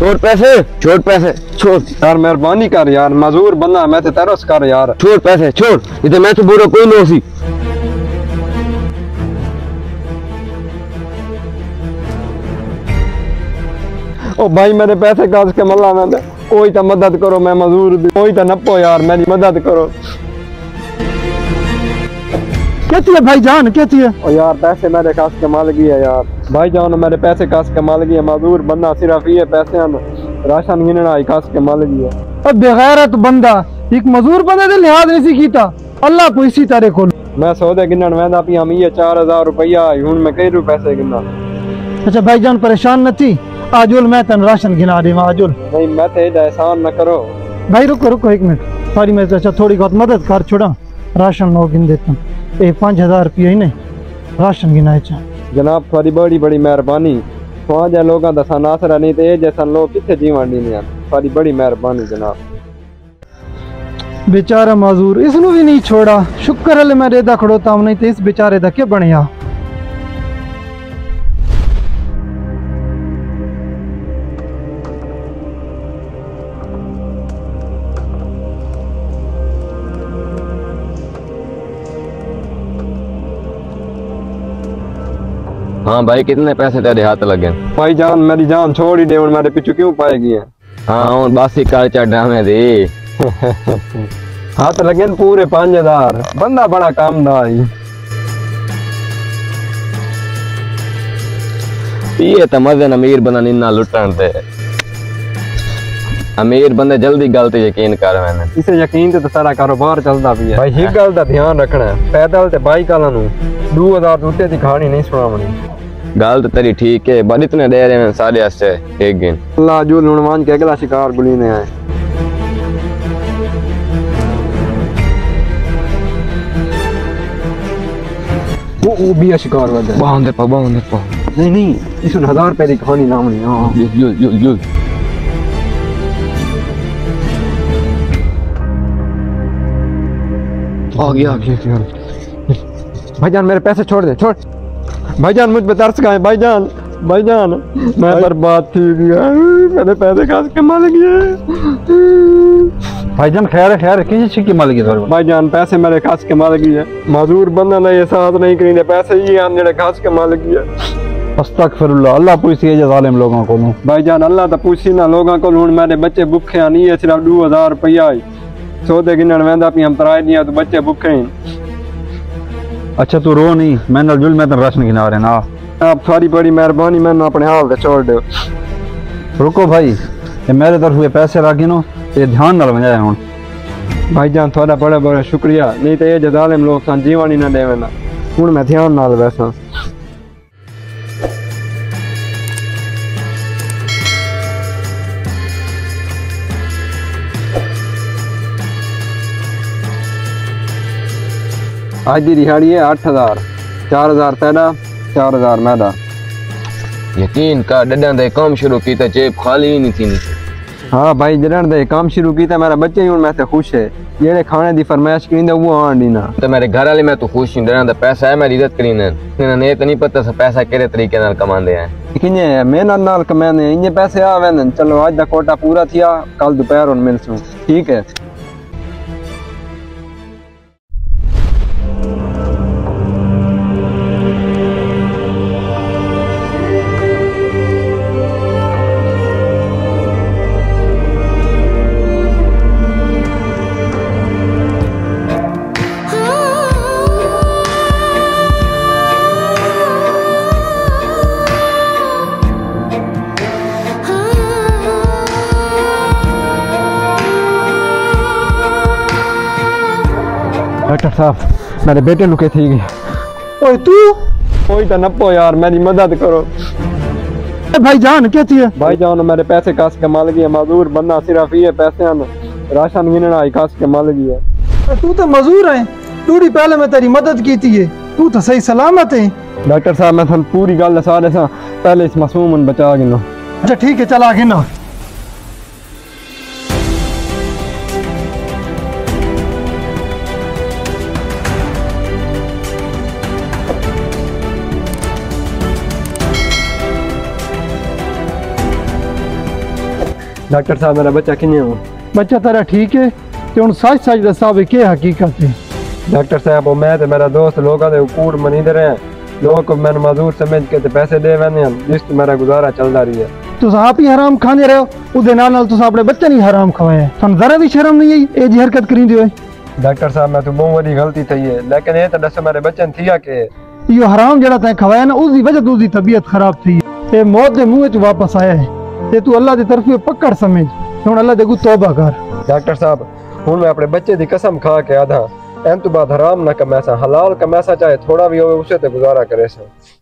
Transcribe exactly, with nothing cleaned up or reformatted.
छोड़ पैसे, छोड़ पैसे, छोड़ यार मेहरबानी कर यार, मजूर बंदा मैं ते तरस कर यार। छोड़ पैसे, छोड़, इधर मैं तो बुरा कोई नहीं सी। ओ भाई मेरे पैसे काज के मल्ला में कोई तो मदद करो, मैं मजूर दी कोई तो नपो यार, मेरी मदद करो। कहती है भाई जान, कहती है ओ यार पैसे मेरे काज के माल गई है यार, भाई जान मेरे पैसे काज के माल गई है, मजूर बंदा सिर्फ ये पैसे राशन गिनना ही काज के माल गई है। अब बेगैरत बंदा एक मजूर बंदे दे लिहाज नहीं कीता, अल्लाह को इसी तरह को मैं सौदे गिनन वेंदा पी हम ये चार हजार रुपया हूं मैं कई रू पैसे गिना। अच्छा भाईजान परेशान न थी, आजुल मैं तन राशन गिना दे आजुल। नहीं मैं ते एहसान न करो भाई, रुको रुको एक मिनट, सॉरी मैं अच्छा थोड़ी बहुत मदद कर छोड़ा, राशन नो गिन देता हूँ। ए पाँच हजार रुपया ही नहीं राशन गिनाए चा। जनाब थोड़ी बड़ी बड़ी मेहरबानी, वहाँ जै लोगों का सन आसरा नहीं तो जैसा लोग कितने जीवन नहीं आते, थोड़ी बड़ी मेहरबानी जनाब। बेचारा मजूर इसनू भी नहीं छोड़ा, शुक्र है मैं रेदा खड़ोता हूँ, नहीं तो इस बेचारे दा क्या बनया। हाँ भाई, कितने पैसे तेरे हाथ लगे? भाई जान मेरी जान छोड़ ही दे, मेरे पीछे क्यों पाएगी है? हाँ बस ही कल ड्रामे दे। हाथ लगे पूरे पांच हजार, बंदा बड़ा कामदार। ये तो मजे अमीर बंदा निन्ना लुटन ते, अमीर बंदे जल्दी गलत यकीन कर मैंने, इसे यकीन ते तो सारा कारोबार चलता भी है। भाई एक गल का ध्यान रखना है, पैदल ते बाइक वाला नू दो हजार रुपये की कहानी नहीं सुनावनी। गल तो तेरी ठीक है, बड़ी इतने दे रहे हैं सारे हस्ते एक दिन। अल्लाह जो लुणवान के अगला शिकार गुली ने आए। वो वो भी है शिकार वाला। बांध दे पा, बांध दे पा। नहीं नहीं, इसमें हजार रुपए की कहानी नामनी। हाँ यो यो यो यो। आ गया आ गया। भाईजान मेरे पैसे छोड़ दे, छोड़। भाईजान मुझ पे तरस गए भाईजान, भाईजान मैं बर्बाद थी गया, मेरे पैसे खास के माल गए। भाईजान खैर है खैर किसी चीज की माल गई? भाईजान पैसे मेरे खास के माल गई है, मजदूर बंदा ने एहसास नहीं करी, पैसे ये आने मेरे खास के माल गई है। अस्तगफिरुल्लाह, अल्लाह पूछी है जालिम लोगों को। भाईजान अल्लाह तो पूछी ना लोगों को, हूं मेरे बच्चे भुखे नहीं है, सिर्फ दो हजार रुपया सौदे गिनन वेंदा पी हम तराए दिया तो बच्चे भुखे हैं। अच्छा तू रो नहीं, मैं नलजुल मैं तेन राशन गिना रहे ना। आप सारी बड़ी मेहरबानी, मैंने अपने हाल से छोड़ दो। रुको भाई, ये मेरे तरफ हुए पैसे ला गिनो, ये ध्यान न लगाया हूँ। भाईजान थोड़ा बड़ा बड़ा शुक्रिया, नहीं तो ये जालिम लोग सन जीवन ही ना देवे ना, हूं मैं ध्यान नाल वैसा। आज की दिहाड़ी है आठ हजार, चार हजार तेरा, चार हजार मैदा। यकीन कर डडा दे काम शुरू किया, जेब खाली ही नहीं थी। हाँ भाई जड़न दे काम शुरू किया, मेरा बच्चे ही मैं खुश है, जेड़े खाने की फरमाइश करी वो आन दी ना। तो मेरे घर वाले मैं तो खुश हूँ, डरा दा पैसा है मेरी इज्जत करी ने, इन्हें तो नहीं पता सा पैसा किहड़े तरीके नाल कमांदे हैं। किने मेहनत नाल कमाने इन्ने पैसे आवे। चलो आज दा कोटा पूरा थिया, कल दोपहर हुन मिलसूं, ठीक है। डॉक्टर साहब मेरे बेटे लुके थी गए। ओए तू कोई तो नपो यार, मेरी मदद करो। भाई जान क्या थी? भाई जान मेरे पैसे कास के माल गए, मजदूर बंदा सिर्फ ये पैसे राशन गिनना ही कास के माल गया। तू तो मजदूर है, थोड़ी पहले मैं तेरी मदद की थी, तू तो सही सलामत है। डॉक्टर साहब मैं थानू पूरी गल सारे सा पहले इस मासूम बचा गिनो। अच्छा ठीक है चल आगे ना। डॉक्टर साहब मेरा बच्चा किन्ने हो बच्चा तेरा ठीक है ते हुन सच सच दसा भी के हकीकत है। डॉक्टर साहब मैं ते मेरा दोस्त लोगों दे कूड़ मनींदे रहे लोग मैंने मजदूर समझ के ते पैसे दे वैने जिस मेरा गुजारा चलता रही है। तुस आप ही हराम खाने रहे हो उदे नाल नाल तुस अपने बच्चे नहीं हराम खवाया तुम जरा भी शर्म नहीं आई ए जी हरकत करी दियो। डॉक्टर साहब मैं तो बहुत बड़ी गलती थी है लेकिन ये तो दस मेरे बच्चन थिया के यो हराम जड़ा तै खवाया ना उसकी वजह तो उसकी तबीयत खराब थी ए मौत दे मुंह च वापस आया है ते तू अल्लाह दी तरफ पकड़ समझ हुन अल्लाह दे को तौबा कर। डॉक्टर साहब हुन मैं अपने बच्चे दी कसम खा के आधा एन तो बाद हराम ना कमैसा हलाल कमैसा चाहे थोड़ा भी हो उसे ते गुजारा करे सा।